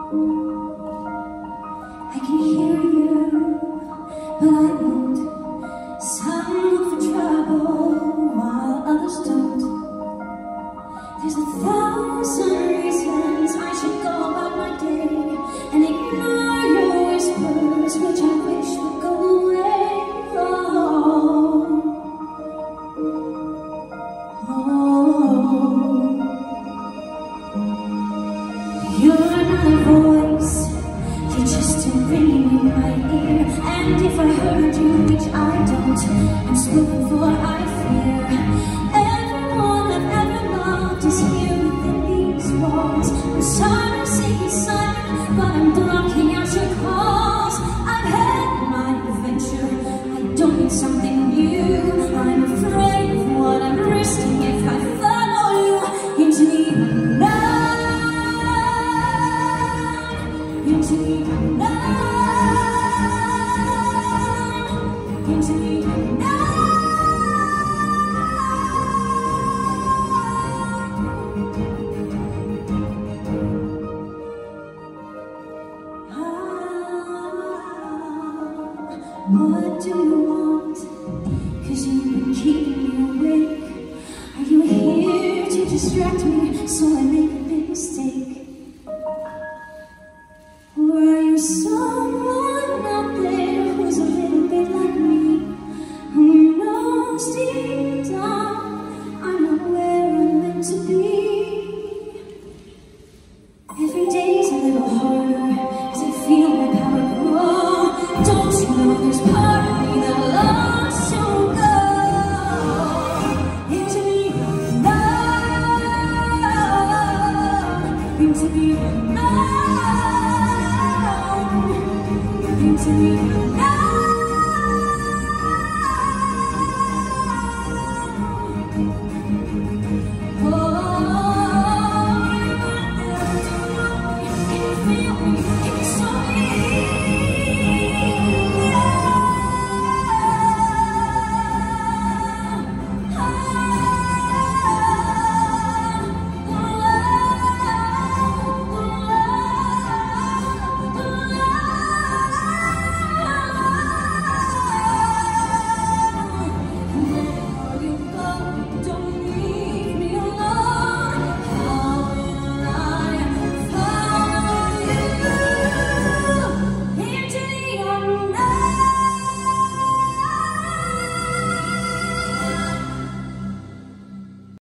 I can hear you, but I won't. Some look for trouble while others don't. There's 1,000 reasons I should go about my day and ignore your whispers, which I wish would go away. You're not a voice, you're just a ringing in my ear. And if I heard you, which I don't, I'm spoken for, I fear. Everyone I've ever loved is here within these walls. I'm sorry to say you're silent, but I'm blocking out your calls. I've had my adventure, I don't need something new. I'm afraid of what I'm risking if I follow you into the unknown. Into the unknown, into the unknown. What do you want? 'Cause you've been keeping me awake. Are you here to distract me so I make a big mistake? Or are you someone out there who's a little bit like me, who knows deep down I'm not where I'm meant to be? Every day's a little harder as I feel my power grow. Don't you know there's part of me that longs to go into the unknown, into the unknown, into the unknown. Oh, can you feel me?